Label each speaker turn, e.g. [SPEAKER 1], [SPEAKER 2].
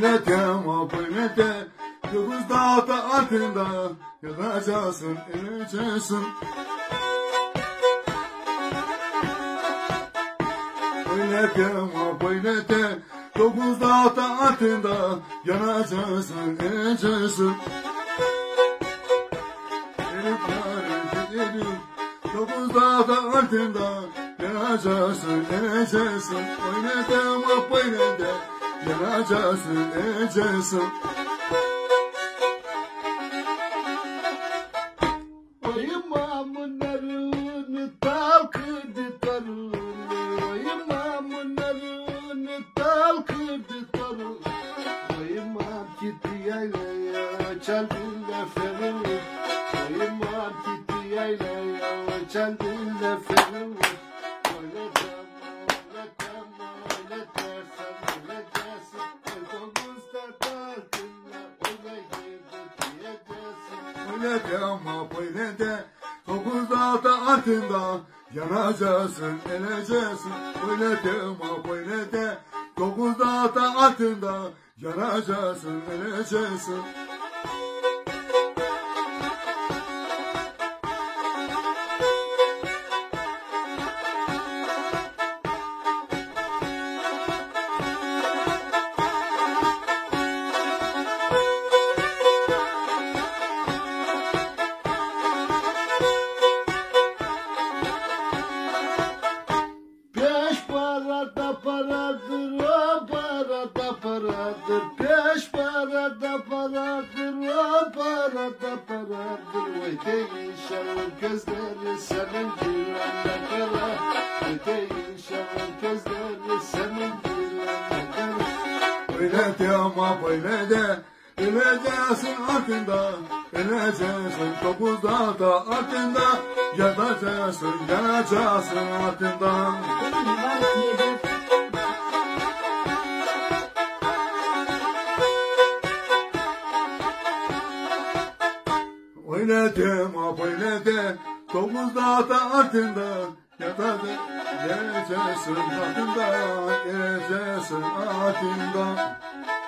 [SPEAKER 1] Oynatma oynatma Dokuz dağda altında yanacaksın, ineceksin. Oynatma oynatma Dokuz dağda altında yanacaksın, ineceksin. Dokuz dağda altında yanacaksın, ineceksin. Oynatma oynatma yanacaksın, ineceksin.
[SPEAKER 2] İmamın arını talkırdı tarını, İmamın arını talkırdı tarını. İmam gitti yaylaya çaldı lafını, İmam gitti yaylaya çaldı lafını.
[SPEAKER 1] Oynatma oynatma Dokuz dağda altında yanacaksın, ineceksin. Oynatma oynatma Dokuz dağda altında yanacaksın, ineceksin.
[SPEAKER 2] Paradır, o parada paradır. Beş parada paradır, o parada paradır. Vay değişen gözleri senin güvenle kara. Vay değişen gözleri senin güvenle kara.
[SPEAKER 1] Oynatma oynatma ineceksin altında, ineceksin. Dokuz dağda altında yatacaksın, yanacaksın altında. Oynatma oynatma Dokuz dağda altında yatacaksın, yanacaksın altında, yanacaksın altında.